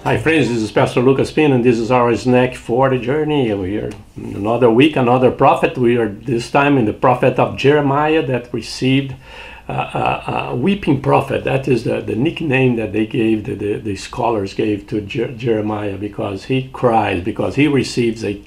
Hi friends, this is Pastor Lucas Pin, and this is our snack for the journey. We are another week, another prophet. We are this time in the prophet of Jeremiah that received a weeping prophet. That is the nickname that they gave, the scholars gave to Jeremiah, because he cries, because he received a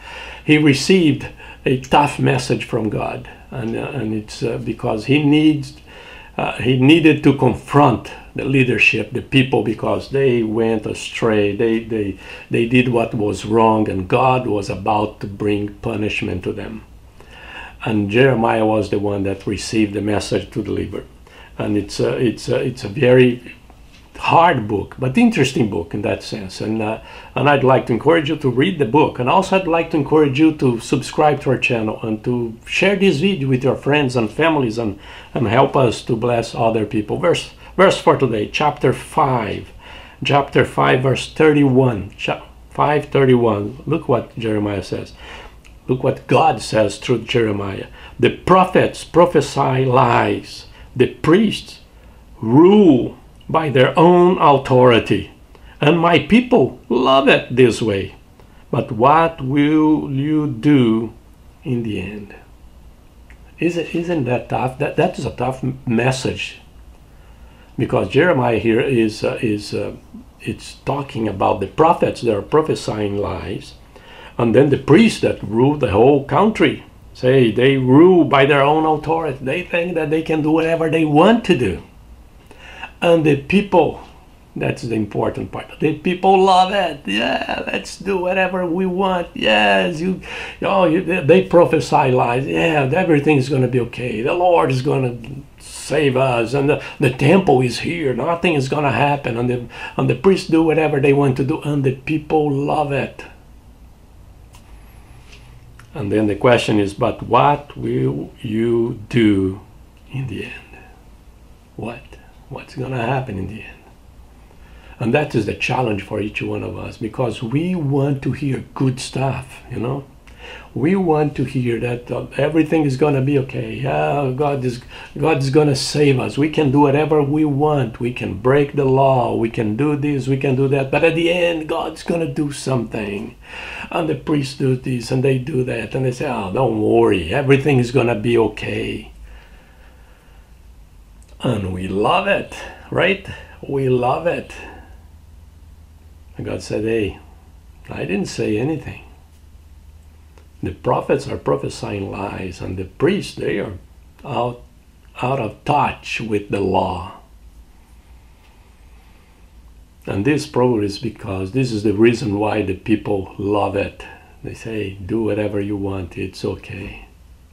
tough message from God, and it's because he needed to confront the leadership, the people, because they went astray. They did what was wrong, and God was about to bring punishment to them. And Jeremiah was the one that received the message to deliver. And it's a very hard book, but interesting book in that sense. And I'd like to encourage you to read the book. And also I'd like to encourage you to subscribe to our channel and to share this video with your friends and families, and help us to bless other people. Verse for today, chapter 5, verse 31, 5:31. Look what Jeremiah says. Look what God says through Jeremiah. The prophets prophesy lies. The priests rule by their own authority. And my people love it this way. But what will you do in the end? Isn't that tough? That is a tough message. Because Jeremiah here it's talking about the prophets that are prophesying lies, and then the priests that rule the whole country. Say they rule by their own authority. They think that they can do whatever they want to do. And the people, that's the important part. The people love it. Yeah, let's do whatever we want. Yes, they prophesy lies. Yeah, everything's going to be okay. The Lord is going to save us, and the temple is here. Nothing is going to happen, and the priests do whatever they want to do, and the people love it. And then the question is, but what will you do in the end? What's going to happen in the end? And that is the challenge for each one of us, because we want to hear good stuff, We want to hear that everything is going to be okay. Yeah, God is going to save us. We can do whatever we want. We can break the law. We can do this. We can do that. But at the end, God's going to do something. And the priests do this and they do that. And they say, oh, don't worry. Everything is going to be okay. And we love it, right? We love it. And God said, hey, I didn't say anything. The prophets are prophesying lies, and the priests, they are out of touch with the law. And this probably is because this is the reason why the people love it. They say, do whatever you want, it's okay.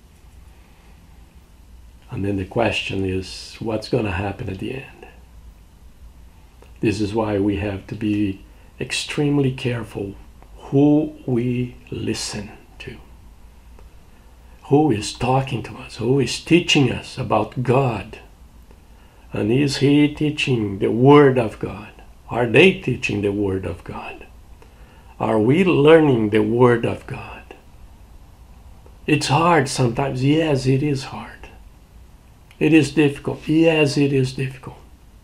And then the question is, what's going to happen at the end? This is why we have to be extremely careful who we listen to. Who is talking to us? Who is teaching us about God? And is he teaching the Word of God? Are they teaching the Word of God? Are we learning the Word of God? It's hard sometimes. Yes, it is hard. It is difficult. Yes, it is difficult.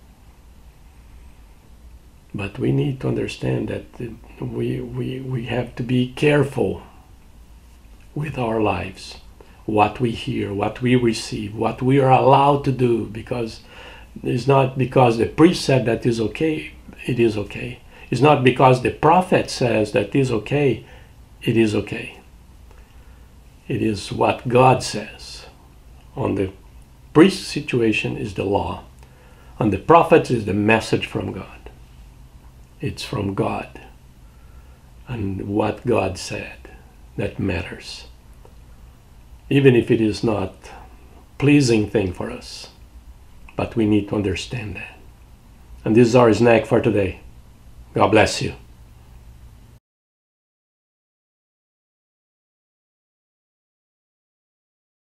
But we need to understand that we have to be careful with our lives. What we hear, what we receive, what we are allowed to do, because it's not because the priest said that is okay, it is okay. It's not because the prophet says that is okay, it is okay. It is what God says. On the priest situation is the law. On the prophet is the message from God. It's from God. And what God said, that matters. Even if it is not a pleasing thing for us. But we need to understand that. And this is our snack for today. God bless you.